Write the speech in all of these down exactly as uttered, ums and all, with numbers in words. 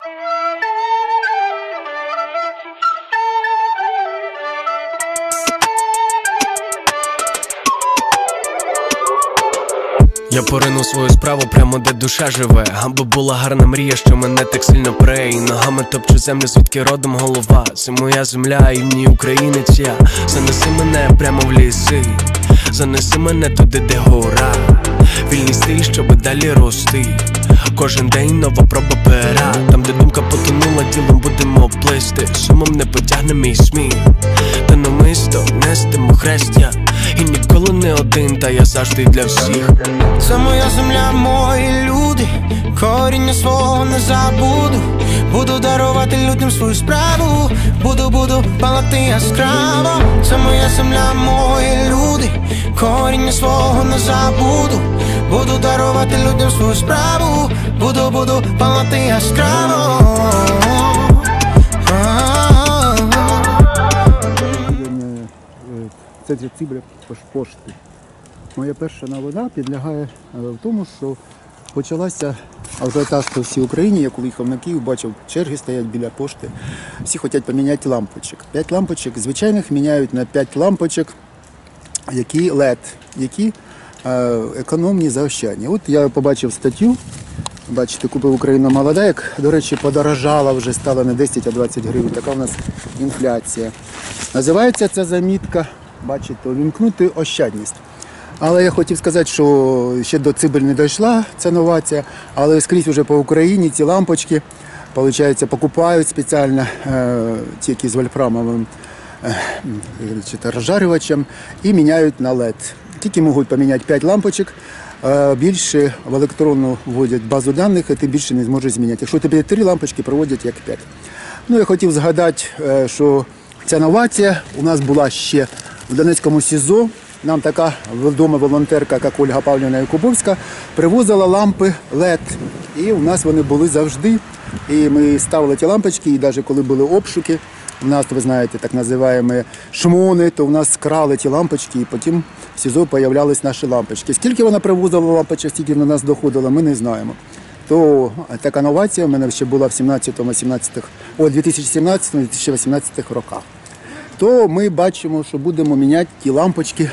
Я поринув свою справу прямо де душа живе. Аби була гарна мрія, що мене так сильно пре. І ногами топчу землю, звідки родом голова. Це моя земля, і в ній українець я. Занеси мене прямо в ліси, занеси мене туди, де гора. Вільний стиль, щоби далі рости. Кожен день нова проба пера. Там, де думка потонула, тілом будемо плисти. Сумом не потягне мій сміх, та намисто нестиму хрестя. І ніколи не один, та я завжди для всіх. Це моя земля, мої люди. Коріння свого не забуду. Буду дарувати людям свою справу. Буду, буду палати яскраво. Це моя земля, мої люди. Коріння свого не забуду. Буду дарувати людям свою справу. Буду, буду палати яскраво. Це Цибля пошти. Моя перша новина підлягає в тому, що почалася ажіотаж по всій Україні. Я коли їхав на Київ, бачив, черги стоять біля пошти. Всі хочуть поміняти лампочок. П'ять лампочок звичайних міняють на п'ять лампочок, які лед, які економні, заощадні. От я побачив статтю, бачите, купив Україна молода, як, до речі, подорожала вже, стала не десять, а двадцять гривень. Така у нас інфляція. Називається ця замітка, бачите, увімкнути ощадність. Але я хотів сказати, що ще до Цибель не дійшла ця новація, але скрізь вже по Україні ці лампочки, виходить, покупають спеціально е, ті, які з вольфрамовим е, розжарювачем, і міняють на лед. Тільки можуть поміняти п'ять лампочок, е, більше в електронну вводять базу даних, і ти більше не зможеш зміняти. Якщо у тебе три лампочки, проводять як п'ять. Ну, я хотів згадати, е, що ця новація у нас була ще в Донецькому СІЗО. Нам така відома волонтерка, як Ольга Павлівна Якубовська, привозила лампи лед. І у нас вони були завжди. І ми ставили ті лампочки, і навіть коли були обшуки, у нас, ви знаєте, так називаємо шмони, то у нас крали ті лампочки, і потім в СІЗО з'являлись наші лампочки. Скільки вона привозила лампочок, скільки до нас доходило, ми не знаємо. То така новація в мене ще була в сімнадцятому, сімнадцятому, о, дві тисячі сімнадцятому - дві тисячі вісімнадцятому роках. То ми бачимо, що будемо міняти ті лампочки,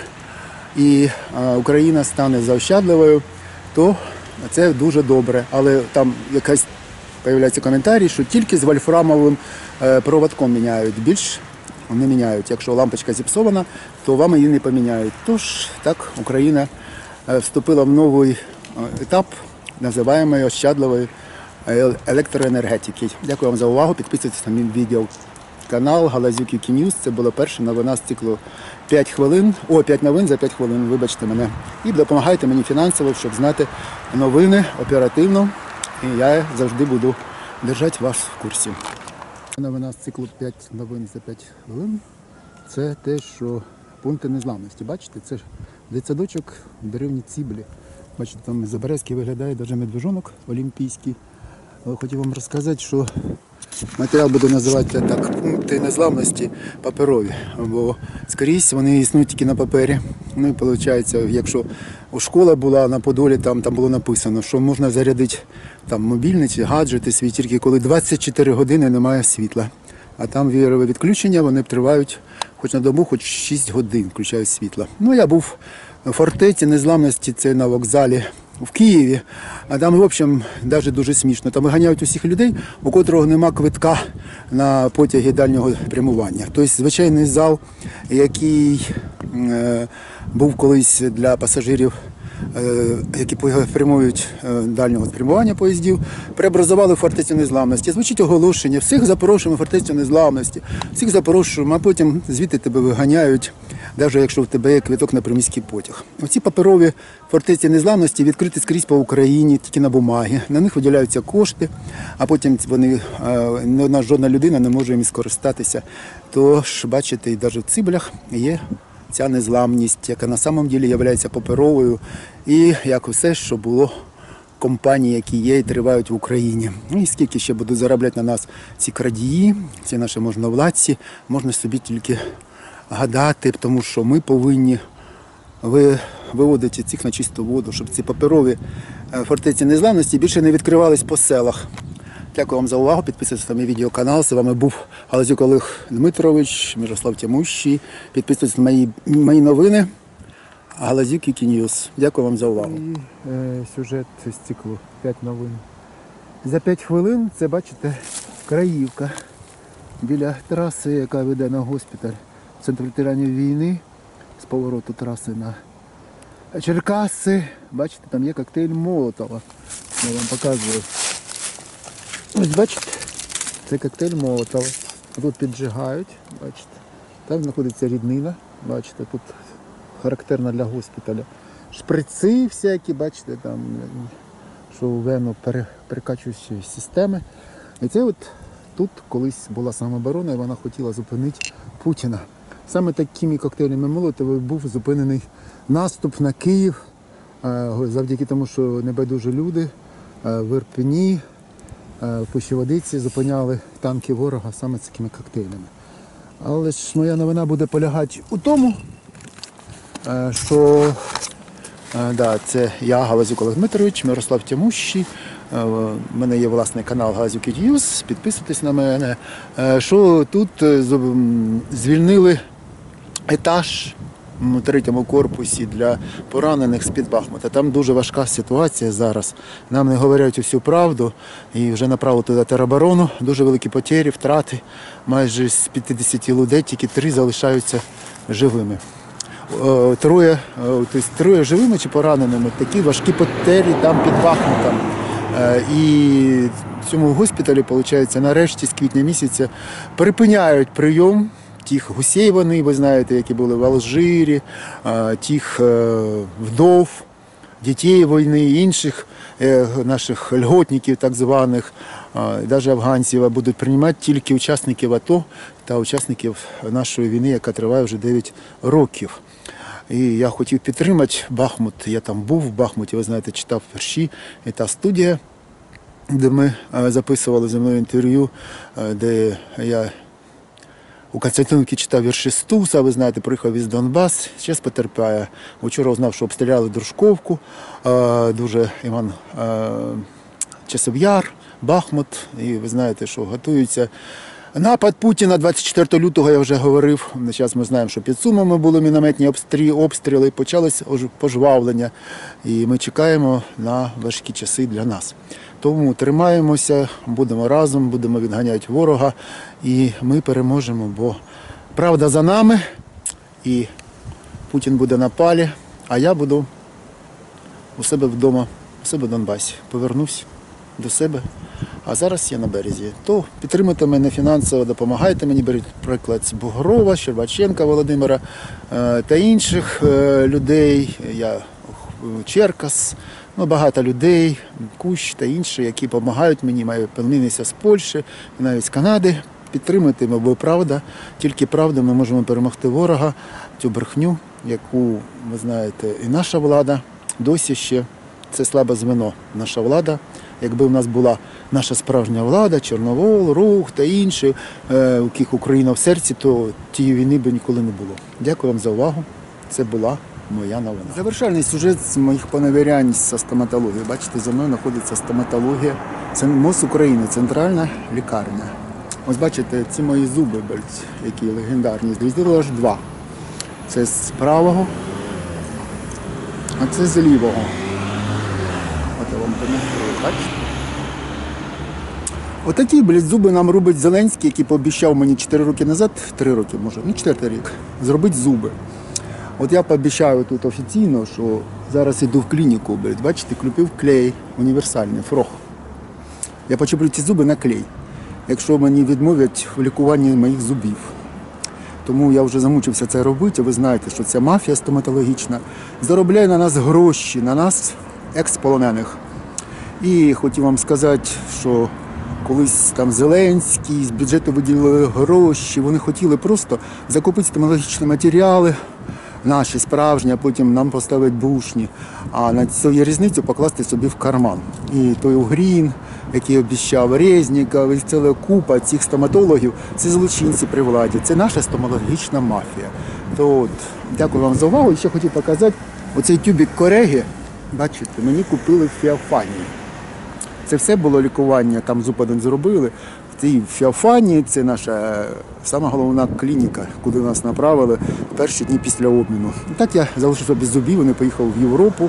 і Україна стане заощадливою, то це дуже добре. Але там якась з'являється коментарі, що тільки з вольфрамовим проводком міняють, більш не міняють. Якщо лампочка зіпсована, то вам її не поміняють. Тож так Україна вступила в новий етап, називаємо її ощадливою електроенергетики. Дякую вам за увагу, підписуйтесь на мій відео. Канал Галазюк ю ке Ньюс. Це була перша новина з циклу п'ять хвилин. О, п'ять новин за п'ять хвилин, вибачте мене. І допомагайте мені фінансово, щоб знати новини оперативно. І я завжди буду держати вас в курсі. Новина з циклу п'ять новин за п'ять хвилин. Це те, що пункти незламності. Бачите, це дитсадочок в деревні Циблі. Бачите, там Заберезький виглядає, навіть медвежонок олімпійський. Але хотів вам розказати, що матеріал буду називати так, пункти незламності паперові, бо скрізь вони існують тільки на папері. Ну і виходить, якщо у школа була на Подолі, там, там було написано, що можна зарядити там мобільний чи гаджети свій, тільки коли двадцять чотири години немає світла. А там вієрові відключення, вони тривають хоч на добу, хоч шість годин включають світло. Ну, я був в фортеці незламності, це на вокзалі в Києві, а там, в общем, навіть дуже смішно. Там виганяють усіх людей, у котрого нема квитка на потяги дальнього прямування. Тобто звичайний зал, який е, був колись для пасажирів, е, які прямують е, дальнього спрямування поїздів, преобразували в фортецю незламності. Звучить оголошення, всіх запрошуємо в фортецю незламності, всіх запрошуємо, а потім звідти тебе виганяють, навіть якщо в тебе є квиток на приміський потяг. Оці паперові фортеці незламності відкриті скрізь по Україні, тільки на бумагі. На них виділяються кошти, а потім вони, не, жодна людина не може їм скористатися. Тож, бачите, і навіть в Циблях є ця незламність, яка на самом ділі є паперовою, і як все, що було компанії, які є і тривають в Україні. Ну і скільки ще будуть заробляти на нас ці крадії, ці наші можновладці, можна собі тільки гадати, тому що ми повинні виводити цих на чисту воду, щоб ці паперові фортеці незламності більше не відкривались по селах. Дякую вам за увагу. Підписуйтесь на мій відеоканал. З вами був Галазюк Олег Дмитрович, Мирослав Тямущий. Підписуйтесь на мої, мої новини. Галазюк Ікіньюз. Дякую вам за увагу. І е, сюжет з циклу п'ять новин. За п'ять хвилин це, бачите, Краївка. Біля траси, яка веде на госпіталь Центр ветеранів війни, з повороту траси на Черкаси. Бачите, там є коктейль Молотова. Я вам показую. Ось бачите, це коктейль Молотова. Тут піджигають, бачите. Там знаходиться ріднина, бачите, тут характерна для госпіталя. Шприци всякі, бачите, там, що в вену перекачуючі системи. І це от тут колись була самооборона, і вона хотіла зупинити Путіна. Саме такими коктейлями Молотова був зупинений наступ на Київ, завдяки тому, що небайдужі люди в Ірпені, в Пущі-Водиці зупиняли танки ворога саме такими коктейлями. Але ж моя новина буде полягати у тому, що да, це я, Галазюк Олег Дмитрович, Мирослав Тямущий. У мене є власний канал Галазюк Ікіньюз, підписуйтесь на мене. Що тут звільнили етаж у третьому корпусі для поранених з-під Бахмута. Там дуже важка ситуація зараз. Нам не говорять усю правду і вже направили туди тероборону. Дуже великі потері, втрати. Майже з п'ятдесят людей тільки три залишаються живими. Троє, тобто, троє живими чи пораненими, такі важкі потері там під Бахмутом. І в цьому госпіталі, виходить, нарешті з квітня місяця припиняють прийом тих гусей, вони, ви знаєте, які були в Алжирі, тих вдов, дітей війни, інших наших льготників так званих, навіть афганців, будуть приймати тільки учасників АТО та учасників нашої війни, яка триває вже дев'ять років. І я хотів підтримати Бахмут, я там був в Бахмуті, ви знаєте, читав вірші, і та студія, де ми записували зі мною інтерв'ю, де я у Константинівці читав вірші Стуса, ви знаєте, приїхав із Донбас, зараз потерпає. Вчора узнав, що обстріляли Дружковку, дуже Іван Часов Яр, Бахмут, і ви знаєте, що готуються. Напад Путіна двадцять четвертого лютого, я вже говорив, зараз ми знаємо, що під Сумами були мінометні обстріли, почалось пожвавлення, і ми чекаємо на важкі часи для нас. Тому тримаємося, будемо разом, будемо відганяти ворога, і ми переможемо, бо правда за нами, і Путін буде на палі, а я буду у себе вдома, у себе в Донбасі, повернусь до себе. А зараз я на березі. То підтримуйте мене фінансово, допомагайте мені, беріть приклад з Бугрова, Щербаченка Володимира та інших людей. Я Черкас, ну, багато людей, Кущ та інші, які допомагають мені, маю племінниця з Польщі, навіть з Канади. Підтримуйте, бо правда, тільки правда ми можемо перемогти ворога, цю брехню, яку, ви знаєте, і наша влада досі ще, це слабе звено, наша влада. Якби в нас була наша справжня влада, Чорновол, Рух та інші, у яких Україна в серці, то тієї війни б ніколи не було. Дякую вам за увагу. Це була моя новина. Завершальний сюжет з моїх поневірянь зі стоматології. Бачите, за мною знаходиться стоматологія. Це МОЗ України, центральна лікарня. Ось бачите, ці мої зуби, які легендарні, зрізали аж два. Це з правого, а це з лівого. От я вам демонструю, бачите? Отакі, блядь, зуби нам робить Зеленський, який пообіцяв мені чотири роки назад, три роки може, ну четвертий рік, зробити зуби. От я пообіцяю тут офіційно, що зараз йду в клініку, блядь, бачите, купив клей універсальний, фрох. Я почеплю ці зуби на клей, якщо мені відмовлять в лікуванні моїх зубів. Тому я вже замучився це робити, ви знаєте, що ця мафія стоматологічна заробляє на нас гроші, на нас, екс-полонених. І хотів вам сказати, що колись там Зеленський, з бюджету виділили гроші, вони хотіли просто закупити стоматологічні матеріали, наші справжні, а потім нам поставити бушні, а на цю різницю покласти собі в карман. І той Угрін, який обіцяв, Резніков, і ціла купа цих стоматологів, це злочинці при владі, це наша стоматологічна мафія. То от, дякую вам за увагу. І ще хотів показати, оцей тюбик Кореги, бачите, мені купили в Феофанії. Це все було лікування, там зуб один зробили. В цій Феофанії, це наша сама головна клініка, куди нас направили перші дні після обміну. І так я залишився без зубів, не поїхав в Європу,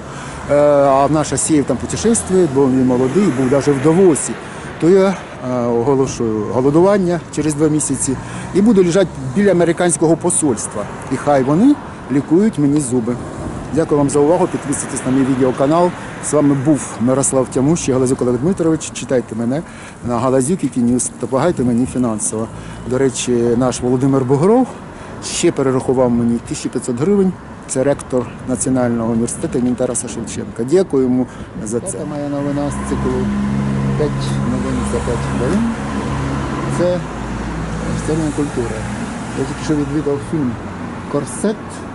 а наш Асєєв там путешествує, бо він молодий, був навіть в Давосі. То я оголошую голодування через два місяці і буду лежати біля американського посольства. І хай вони лікують мені зуби. Дякую вам за увагу, підписуйтесь на мій відеоканал. З вами був Мирослав Тямущий, Галазюк Олег Дмитрович. Читайте мене на Галазюк і Ньюс, допомагайте мені фінансово. До речі, наш Володимир Бугров ще перерахував мені тисячу п'ятсот гривень. Це ректор Національного університету імені Тараса Шевченка. Дякую йому за це. Це моя новина з циклу п'ять новин за п'ять хвилин. Це сцена культури. Я тільки що відвідав фільм «Корсет»,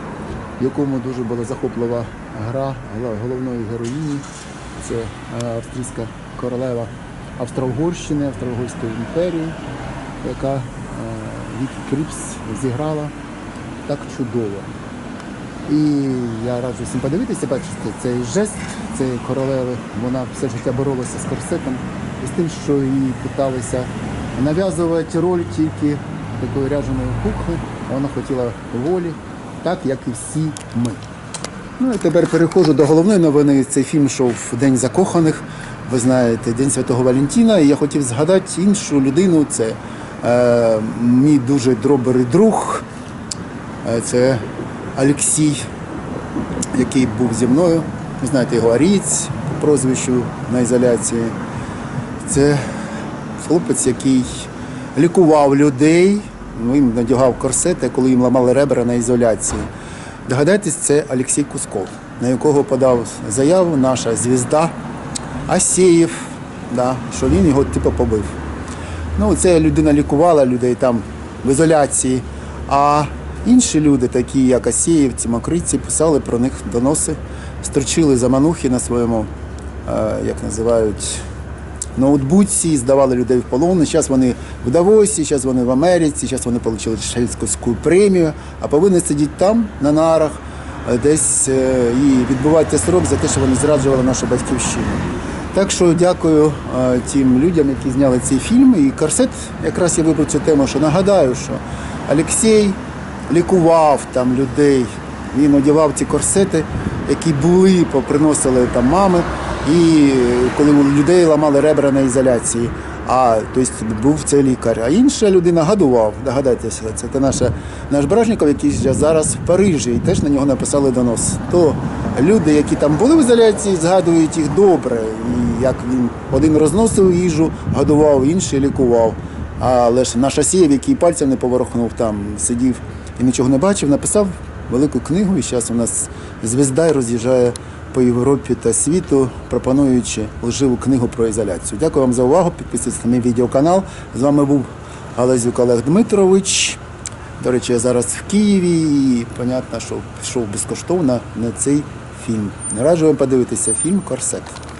в якому дуже була захоплива гра головної героїні. Це австрійська королева Австро-Угорщини, Австро-Угорської імперії, яка Вікі Кріпс зіграла так чудово. І я раджу всім подивитися, бачите, цей жест цієї королеви, вона все життя боролася з корсетом і з тим, що їй питалися нав'язувати роль тільки такої ряженої кухні, а вона хотіла волі, так, як і всі ми. Ну і тепер переходжу до головної новини. Цей фільм йшов День закоханих, ви знаєте, День Святого Валентина, і я хотів згадати іншу людину, це е, мій дуже добрий друг, е, це Олексій, який був зі мною, ви знаєте його, Арієць, по прозвищу на ізоляції. Це хлопець, який лікував людей, їм надягав корсети, коли їм ламали ребра на ізоляції. Догадайтесь, це Олексій Кусков, на якого подав заяву наша звізда Асєєв, да, що він його типу побив. Ну, це людина лікувала людей там в ізоляції, а інші люди, такі як Асєєв, ці мокриці, писали про них доноси, строчили заманухи на своєму, як називають, ноутбуці, здавали людей в полон. Зараз вони в Давосі, зараз вони в Америці, зараз вони отримали Шельдську премію, а повинні сидіти там, на нарах, десь і відбувати срок за те, що вони зраджували нашу батьківщину. Так що дякую тим людям, які зняли цей фільм. І «Корсет», якраз я вибрав цю тему, що нагадаю, що Олексій лікував там людей, він одягав ці корсети, які були, поприносили там мами, і коли у людей ламали ребра на ізоляції, а тобто був цей лікар. А інша людина годував, догадайтеся, це, це наша, наш Бражніков, який зараз в Парижі, і теж на нього написали донос. То люди, які там були в ізоляції, згадують їх добре, і як він один розносив їжу, годував, інший лікував. Але ж наш Асєєв, який пальцем не поворухнув, там сидів і нічого не бачив, написав велику книгу, і зараз у нас звізда і роз'їжджає по Європі та світу, пропонуючи лживу книгу про ізоляцію. Дякую вам за увагу, підписуйтесь на мій відеоканал. З вами був Галазюк Олег Дмитрович. До речі, я зараз в Києві і, понятно, що пішов безкоштовно на цей фільм. Раджу вам подивитися фільм «Корсет».